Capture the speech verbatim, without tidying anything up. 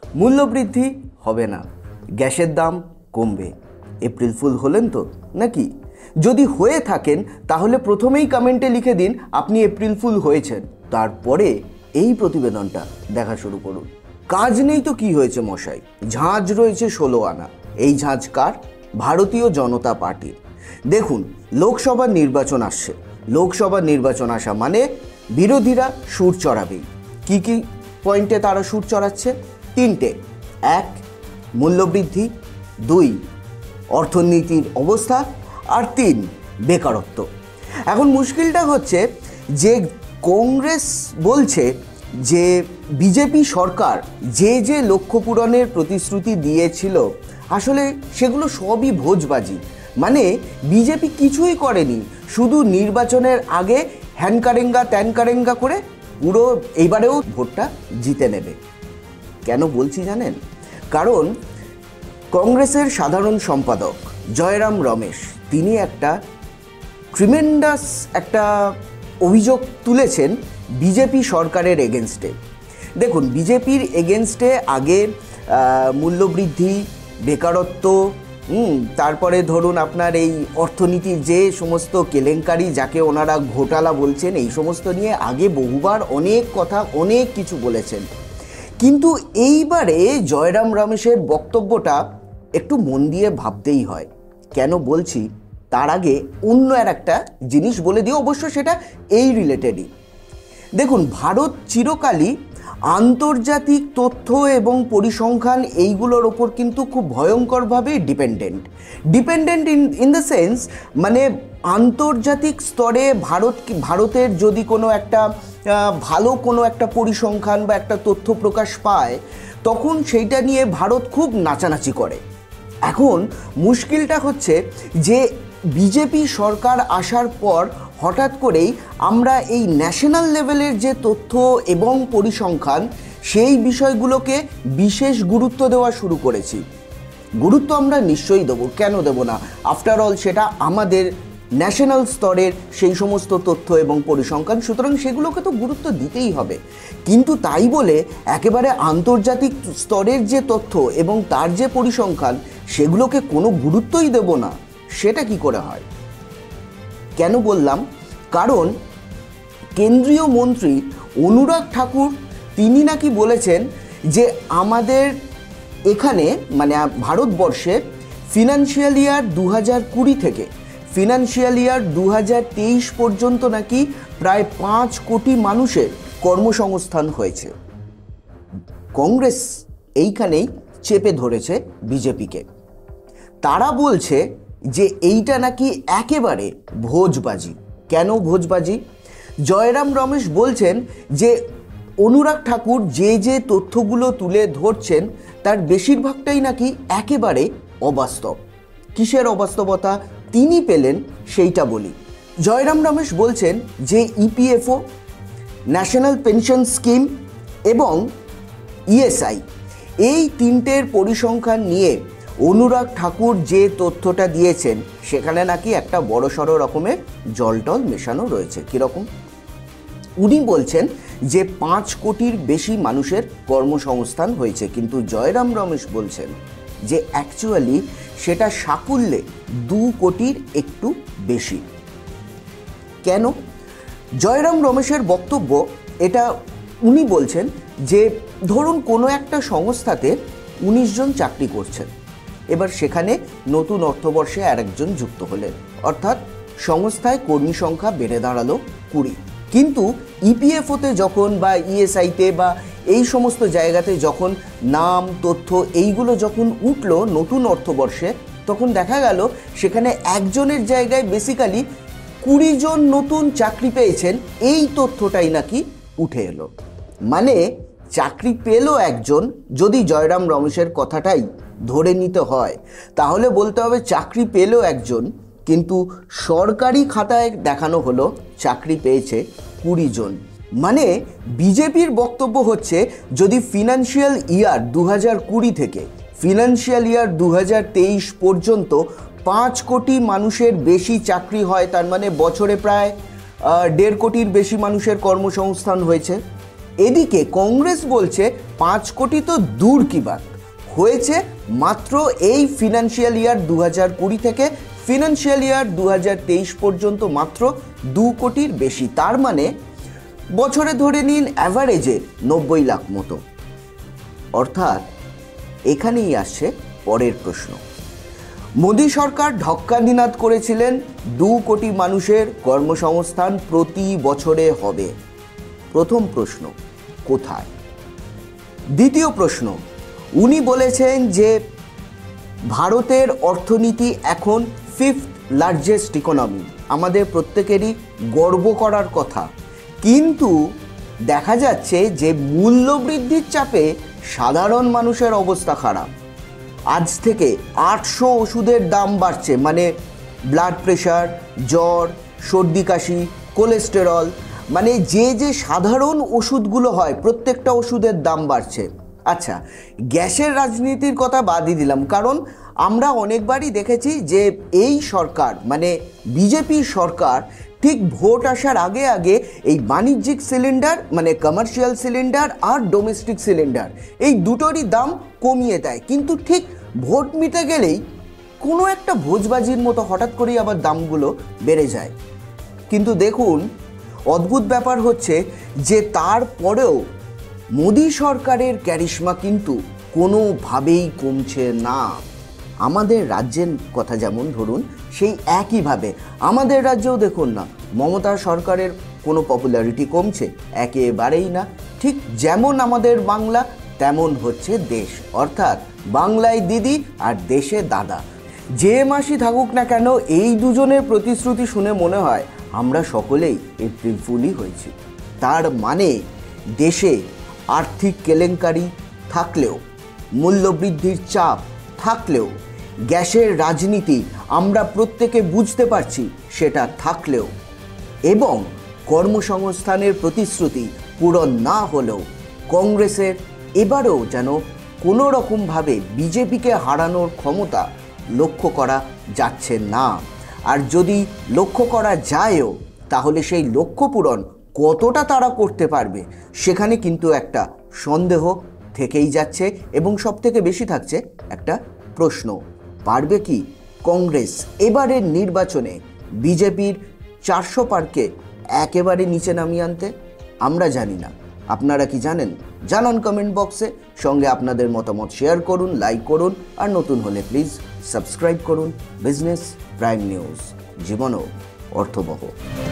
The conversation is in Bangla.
মূল্যবৃদ্ধি হবে না, গ্যাসের দাম কমবে। এপ্রিল ফুল হলেন তো নাকি? যদি হয়ে থাকেন তাহলে প্রথমেই কমেন্টে লিখে দিন আপনি এপ্রিল ফুল হয়েছেন, তারপরে এই প্রতিবেদনটা দেখা শুরু করুন। কাজ নেই তো কি হয়েছে মশাই, ঝাঁজ রয়েছে ষোলো আনা। এই ঝাঁজ কার? ভারতীয় জনতা পার্টির। দেখুন, লোকসভার নির্বাচন আসছে। লোকসভার নির্বাচন আসা মানে বিরোধীরা সুর চড়াবেই। কি কি পয়েন্টে তারা সুর চড়াচ্ছে? তিনটে। এক, মূল্যবৃদ্ধি। দুই, অর্থনীতির অবস্থা। আর তিন, বেকারত্ব। এখন মুশকিলটা হচ্ছে যে কংগ্রেস বলছে যে বিজেপি সরকার যে যে লক্ষ্য পূরণের প্রতিশ্রুতি দিয়েছিল আসলে সেগুলো সবই ভোজবাজি। মানে বিজেপি কিছুই করেনি, শুধু নির্বাচনের আগে হ্যানকারেঙ্গা ত্যানকারেঙ্গা করে পুরো এইবারেও ভোটটা জিতে নেবে। কেন বলছি জানেন? কারণ কংগ্রেসের সাধারণ সম্পাদক জয়রাম রমেশ তিনি একটা ট্রিমেন্ডাস একটা অভিযোগ তুলেছেন বিজেপি সরকারের এগেনস্টে। দেখুন, বিজেপির এগেনস্টে আগে মূল্যবৃদ্ধি, বেকারত্ব, হুম তারপরে ধরুন আপনার এই অর্থনীতির যে সমস্ত কেলেঙ্কারি, যাকে ওনারা ঘোটালা বলছেন, এই সমস্ত নিয়ে আগে বহুবার অনেক কথা অনেক কিছু বলেছেন। কিন্তু এইবারে জয়রাম রমেশের বক্তব্যটা একটু মন দিয়ে ভাবতেই হয়। কেন বলছি তার আগে অন্য আর একটা জিনিস বলে দিই, অবশ্য সেটা এই রিলেটেডই। দেখুন, ভারত চিরকালই আন্তর্জাতিক তথ্য এবং পরিসংখ্যান এইগুলোর ওপর কিন্তু খুব ভয়ঙ্করভাবে dependent dependent in in the sense মানে আন্তর্জাতিক স্তরে ভারত ভারতের যদি কোনো একটা ভালো কোনো একটা পরিসংখ্যান বা একটা তথ্য প্রকাশ পায় তখন সেইটা নিয়ে ভারত খুব নাচানাচি করে। এখন মুশকিলটা হচ্ছে যে বিজেপি সরকার আসার পর হঠাৎ করেই আমরা এই ন্যাশনাল লেভেলের যে তথ্য এবং পরিসংখ্যান সেই বিষয়গুলোকে বিশেষ গুরুত্ব দেওয়া শুরু করেছি। গুরুত্ব আমরা নিশ্চয়ই দেবো, কেন দেব না? আফটার অল সেটা আমাদের ন্যাশনাল স্তরের সেই সমস্ত তথ্য এবং পরিসংখ্যান, সুতরাং সেগুলোকে তো গুরুত্ব দিতেই হবে। কিন্তু তাই বলে একেবারে আন্তর্জাতিক স্তরের যে তথ্য এবং তার যে পরিসংখ্যান সেগুলোকে কোনো গুরুত্বই দেব না, সেটা কি করে হয়? কেন বললাম? কারণ কেন্দ্রীয় মন্ত্রী অনুরাগ ঠাকুর তিনি নাকি বলেছেন যে আমাদের এখানে মানে ভারতবর্ষে ফিনান্সিয়াল ইয়ার দু হাজার কুড়ি থেকে ফিনান্সিয়াল ইয়ার দু হাজার তেইশ পর্যন্ত নাকি প্রায় পাঁচ কোটি মানুষের কর্মসংস্থান হয়েছে। কংগ্রেস এইখানেই চেপে ধরেছে বিজেপিকে। তারা বলছে যে এইটা নাকি একেবারে ভোজবাজি। কেন ভোজবাজি? জয়রাম রমেশ বলছেন যে অনুরাগ ঠাকুর যে যে তথ্যগুলো তুলে ধরছেন তার বেশিরভাগটাই নাকি একেবারে অবাস্তব। কিসের অবাস্তবতা তিনি পেলেন সেইটা বলি। জয়রাম রমেশ বলছেন যে ইপিএফও, ন্যাশনাল পেনশন স্কিম এবং ইএসআই এই তিনটের পরিসংখ্যান নিয়ে অনুরাগ ঠাকুর যে তথ্যটা দিয়েছেন সেখানে নাকি একটা বড়সড় রকমের জলটল মেশানো রয়েছে। কীরকম? উনি বলছেন যে পাঁচ কোটির বেশি মানুষের কর্মসংস্থান হয়েছে, কিন্তু জয়রাম রমেশ বলছেন যে অ্যাকচুয়ালি সেটা সাকুল্যে দু কোটির একটু বেশি। কেন? জয়রাম রমেশের বক্তব্য এটা, উনি বলছেন যে ধরুন কোনো একটা সংস্থাতে উনিশ জন চাকরি করছেন, এবার সেখানে নতুন অর্থবর্ষে আর একজন যুক্ত হলেন, অর্থাৎ সংস্থায় কর্মী সংখ্যা বেড়ে দাঁড়ালো কুড়ি। কিন্তু ইপিএফওতে যখন বা ইএসআইতে বা এই সমস্ত জায়গাতে যখন নাম তথ্য এইগুলো যখন উঠলো নতুন অর্থবর্ষে, তখন দেখা গেল সেখানে একজনের জায়গায় বেসিক্যালি কুড়ি জন নতুন চাকরি পেয়েছেন, এই তথ্যটাই নাকি উঠে এলো। মানে চাকরি পেল একজন, যদি জয়রাম রমেশের কথাটাই ধরে নিতে হয় তাহলে বলতে হবে চাকরি পেল একজন, কিন্তু সরকারি খাতায় দেখানো হলো চাকরি পেয়েছে কুড়ি জন। মানে বিজেপির বক্তব্য হচ্ছে যদি ফিনান্সিয়াল ইয়ার দু হাজার কুড়ি থেকে ফিনান্সিয়াল ইয়ার দু হাজার তেইশ পর্যন্ত পাঁচ কোটি মানুষের বেশি চাকরি হয়, তার মানে বছরে প্রায় দেড় কোটির বেশি মানুষের কর্মসংস্থান হয়েছে। এদিকে কংগ্রেস বলছে পাঁচ কোটি তো দূর কি বাত, হয়েছে মাত্র এই ফিনান্সিয়াল ইয়ার দু হাজার কুড়ি থেকে ফিনান্সিয়াল ইয়ার দু হাজার তেইশ পর্যন্ত মাত্র দু কোটির বেশি। তার মানে বছরে ধরে নিন অ্যাভারেজে নব্বই লাখ মতো। অর্থাৎ এখানেই আসছে পরের প্রশ্ন। মোদী সরকার ঢক্কানিনাদ করেছিলেন দু কোটি মানুষের কর্মসংস্থান প্রতি বছরে হবে। প্রথম প্রশ্ন, কোথায়? দ্বিতীয় প্রশ্ন, উনি বলেছেন যে ভারতের অর্থনীতি এখন ফিফথ লার্জেস্ট ইকোনমি, আমাদের প্রত্যেকেরই গর্ব করার কথা। কিন্তু দেখা যাচ্ছে যে মূল্যবৃদ্ধির চাপে সাধারণ মানুষের অবস্থা খারাপ। আজ থেকে আটশো ওষুধের দাম বাড়ছে, মানে ব্লাড প্রেশার, জ্বর, সর্দি কাশি, কোলেস্টেরল, মানে যে যে সাধারণ ওষুধগুলো হয় প্রত্যেকটা ওষুধের দাম বাড়ছে। আচ্ছা, গ্যাসের রাজনীতির কথা বাদই দিলাম, কারণ আমরা অনেকবারই দেখেছি যে এই সরকার মানে বিজেপি সরকার ঠিক ভোট আসার আগে আগে এই বাণিজ্যিক সিলিন্ডার মানে কমার্শিয়াল সিলিন্ডার আর ডোমেস্টিক সিলিন্ডার এই দুটোরই দাম কমিয়ে দেয়, কিন্তু ঠিক ভোট মিটে গেলেই কোনো একটা ভোজবাজির মতো হঠাৎ করেই আবার দামগুলো বেড়ে যায়। কিন্তু দেখুন, অদ্ভুত ব্যাপার হচ্ছে যে তারপরেও মোদী সরকারের ক্যারিশমা কিন্তু কোনোভাবেই কমছে না। আমাদের রাজ্যের কথা যেমন ধরুন, সেই একইভাবে আমাদের রাজ্যেও দেখুন না, মমতা সরকারের কোনো পপুলারিটি কমছে একেবারেই না। ঠিক যেমন আমাদের বাংলা তেমন হচ্ছে দেশ, অর্থাৎ বাংলায় দিদি আর দেশে দাদা। যে মাসি থাকুক না কেন, এই দুজনের প্রতিশ্রুতি শুনে মনে হয় আমরা সকলেই এপ্রিল ফুলই হয়েছি। তার মানে দেশে আর্থিক কেলেঙ্কারি থাকলেও, মূল্যবৃদ্ধির চাপ থাকলেও, গ্যাসের রাজনীতি আমরা প্রত্যেকে বুঝতে পারছি সেটা থাকলেও, এবং কর্মসংস্থানের প্রতিশ্রুতি পূরণ না হলেও কংগ্রেসের এবারেও যেন কোনো রকমভাবে বিজেপিকে হারানোর ক্ষমতা লক্ষ্য করা যাচ্ছে না। আর যদি লক্ষ্য করা যায়ও, তাহলে সেই লক্ষ্য পূরণ কতটা তারা করতে পারবে সেখানে কিন্তু একটা সন্দেহ থেকেই যাচ্ছে। এবং সবথেকে বেশি থাকছে একটা প্রশ্ন, পারবে কি কংগ্রেস এবারের নির্বাচনে বিজেপির চারশো পারকে একেবারে নিচে নামিয়ে আনতে? আমরা জানি না, আপনারা কি জানেন? জানান কমেন্ট বক্সে। সঙ্গে আপনাদের মতামত শেয়ার করুন, লাইক করুন, আর নতুন হলে প্লিজ সাবস্ক্রাইব করুন বিজনেস প্রাইম নিউজ, জীবনও অর্থবহ।